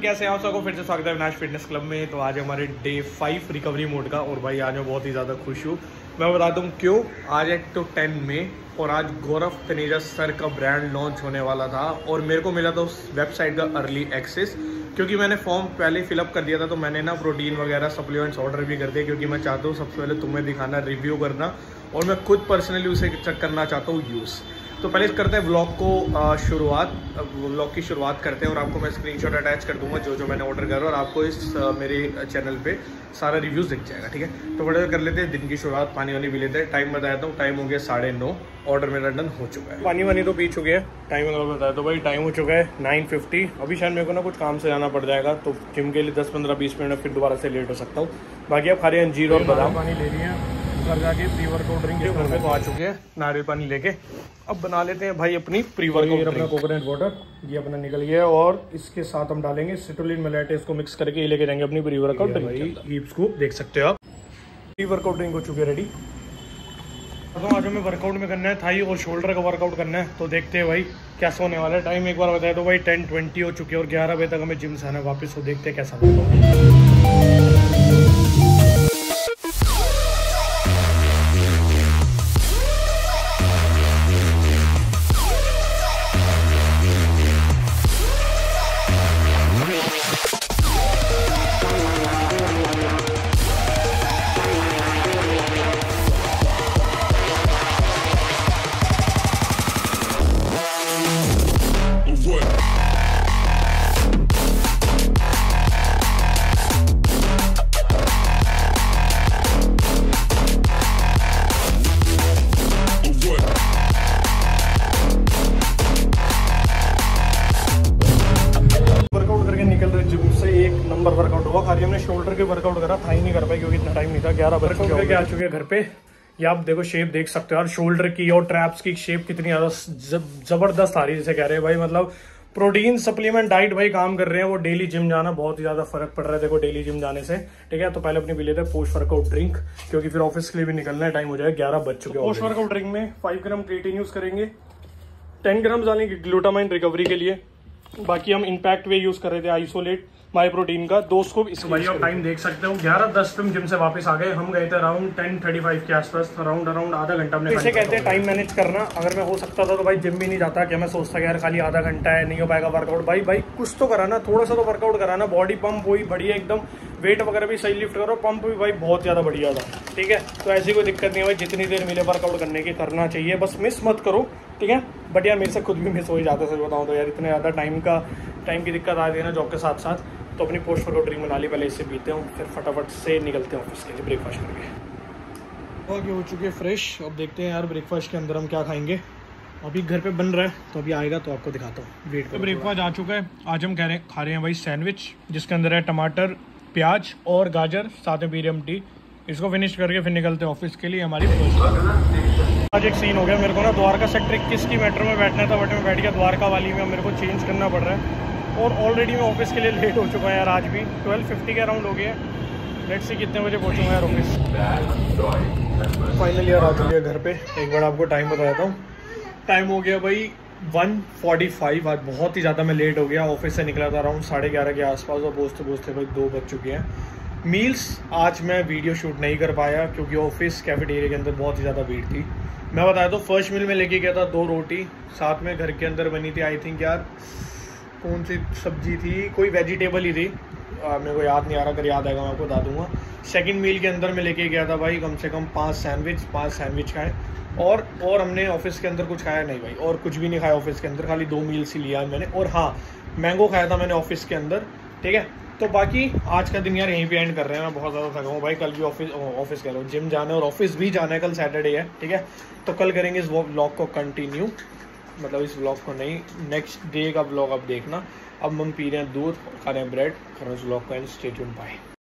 कैसे हैं आप सबको फिर से स्वागत है अविनाश फिटनेस क्लब में। तो आज हमारे डे 5 रिकवरी मोड का, और भाई आज मैं बहुत ही ज़्यादा खुश हूँ। मैं बताता हूँ क्यों। आज है तो 10 मई और आज गौरव तनेजा सर का ब्रांड लॉन्च होने वाला था और मेरे को मिला था उस वेबसाइट का अर्ली एक्सेस, क्योंकि मैंने फॉर्म पहले फिलअप कर दिया था। तो मैंने ना प्रोटीन वगैरह सप्लीमेंट्स ऑर्डर भी कर दिए, क्योंकि मैं चाहता हूँ सबसे पहले तुम्हें दिखाना, रिव्यू करना, और मैं खुद पर्सनली उसे चेक करना चाहता हूँ यूज़। तो पहले करते हैं व्लॉग को व्लॉग की शुरुआत करते हैं, और आपको मैं स्क्रीनशॉट अटैच कर दूंगा जो मैंने ऑर्डर करा, और आपको इस मेरे चैनल पे सारा रिव्यूज़ दिख जाएगा, ठीक है। तो बड़े कर लेते हैं दिन की शुरुआत, पानी वानी पी लेते हैं। टाइम बता देता हूँ, टाइम हो गया 9:30। ऑर्डर मेरा डन हो चुका है, पानी वानी तो पी चुके हैं। टाइम अगर बताया तो भाई टाइम हो चुका है 9:50। अभी शायद मेरे को ना कुछ काम से जाना पड़ जाएगा, तो जिम के लिए 10-15-20 मिनट फिर दोबारा से लेट हो सकता हूँ। बाकी आप खा रहे हैं अंजीर और बादाम पानी ले लिए हैं, घर जाके प्री वर्कआउट ड्रिंक घर पे तो आ चुके हैं, नारियल पानी लेके। अब बना लेते हैं भाई अपनी प्री वर्कआउट। अपना कोकोनट वाटर ये अपना निकल गया, और इसके साथ हम डालेंगे सिट्रुलिन मेलेट, इसको मिक्स करके ये लेके जाएंगे अपनी प्री वर्कआउट ड्रिंक। भाई स्कूप देख सकते हो आप, प्री वर्कआउट ड्रिंक हो चुकी है रेडी। अब आज हमें वर्कआउट में करना है थाई और शोल्डर का वर्कआउट करना है, तो देखते हैं भाई कैसा होने वाला है। टाइम एक बार बताया तो भाई 10:20 हो चुके हैं, और 11 बजे तक हमें जिम से आना है वापस। तो देखते हैं कैसा होगा। वर्कआउट हुआ, खाली हमने शोल्डर के वर्कआउट करा, थाई नहीं कर पाए क्योंकि इतना टाइम नहीं था। 11 बजे करके आ चुके हैं घर पे। ये आप देखो शेप देख सकते हो यार, शोल्डर की और ट्रैप्स की शेप कितनी ज्यादा जबरदस्त आ रही है। जैसे कह रहे हैं भाई, मतलब प्रोटीन सप्लीमेंट डाइट भाई काम कर रहे हैं। वो डेली जिम जाना बहुत ही ज्यादा फर्क पड़ रहा है देखो डेली जिम जाने से, ठीक है। तो पहले अपनी पी लेते हैं पोस्ट वर्कआउट ड्रिंक, क्योंकि फिर ऑफिस के लिए भी निकलना है, टाइम हो जाएगा 11 बज चुके हैं। पोस्ट वर्कआउट ड्रिंक में 5 ग्राम क्रिएटिन यूज करेंगे, 10 ग्राम डालेंगे ग्लूटामाइन रिकवरी के लिए। बाकी हम इम्पैक्ट वे यूज कर रहे थे आइसोलेट माई प्रोटीन का 2 स्कूप। इसको भाई आप टाइम देख सकते हो 11:10 पे हम जिम से वापस आ गए। हम गए थे अराउंड 10:35 के आसपास, अराउंड आधा घंटा हमने। इसे कहते हैं टाइम मैनेज करना। अगर मैं हो सकता था तो भाई जिम भी नहीं जाता, क्या मैं सोचता यार खाली आधा घंटा है नहीं हो पाएगा वर्कआउट। भाई कुछ तो कराना, थोड़ा सा तो वर्कआउट कराना। बॉडी पंप हुई बढ़िया एकदम, वेट वगैरह भी सही लिफ्ट करो, पंप भी भाई बहुत ज्यादा बढ़िया था, ठीक है। तो ऐसी कोई दिक्कत नहीं है भाई, जितनी देर मिले वर्कआउट करने की करना चाहिए, बस मिस मत करो, ठीक है। बट यार मेरे से खुद भी मिस हो ही जाता है, सच बताऊँ तो यार। इतने ज़्यादा टाइम की दिक्कत आती है ना जॉब के साथ साथ। तो अपनी पोस्ट वर्कआउट ड्रिंक बना ली, पहले इससे पीते हैं, फिर फटाफट से निकलते हैं ऑफिस के लिए ब्रेकफास्ट करके। आगे हो चुके फ्रेश। अब देखते हैं यार ब्रेकफास्ट के अंदर हम क्या खाएंगे। अभी घर पे बन रहा है, तो अभी आएगा तो आपको दिखाता हूँ। वेट तो ब्रेकफास्ट आ चुका है। आज हम खा रहे हैं भाई सैंडविच, जिसके अंदर है टमाटर, प्याज और गाजर, साथ में पी रहे हम टी। इसको फिनिश करके फिर निकलते हैं ऑफिस के लिए हमारी पोस्ट। आज एक सीन हो गया मेरे को ना, द्वारका सेक्टर 21 की मेट्रो में बैठना था, बट मैं बैठ गया द्वारका वाली में। मेरे को चेंज करना पड़ रहा है, और ऑलरेडी मैं ऑफिस के लिए लेट हो चुका है यार। आज भी 12:50 के अराउंड हो गया। लेट्स सी कितने बजे पहुंचूंगा यार ऑफिस। फाइनली यार आ चुकी है घर पे। एक बार आपको टाइम बता देता हूँ, टाइम हो गया भाई 1:45। आज बहुत ही ज़्यादा मैं लेट हो गया। ऑफिस से निकला था अराउंड 11:30 के आसपास, और पहुँचते भाई 2 बज चुके हैं। मील्स आज मैं वीडियो शूट नहीं कर पाया, क्योंकि ऑफिस कैफेटेरिया के अंदर बहुत ही ज़्यादा भीड़ थी। मैं बताया तो फर्स्ट मील में लेके गया था 2 रोटी, साथ में घर के अंदर बनी थी, आई थिंक यार कौन सी सब्जी थी, कोई वेजिटेबल ही थी, मेरे को याद नहीं आ रहा, अगर याद आएगा मैं आपको बता दूंगा। सेकंड मील के अंदर मैं लेके गया था भाई कम से कम 5 सैंडविच खाए, और हमने ऑफिस के अंदर कुछ खाया नहीं भाई, और कुछ भी नहीं खाया ऑफिस के अंदर, खाली 2 मील्स ही लिया मैंने। और हाँ, मैंगो खाया था मैंने ऑफिस के अंदर, ठीक है। तो बाकी आज का दिन यार यहीं पे एंड कर रहे हैं। मैं बहुत ज़्यादा थका हूँ भाई, कल भी ऑफिस कह लो जिम जाना है और ऑफिस भी जाना है, कल सैटरडे है, ठीक है। तो कल करेंगे इस व्लॉग को कंटिन्यू, मतलब इस व्लॉग को नहीं, नेक्स्ट डे का व्लॉग आप देखना। अब हम पी रहे हैं दूध, खा रहे हैं ब्रेड, कर रहे हैं व्लॉग को एंड स्टे ट्यून्ड, बाय।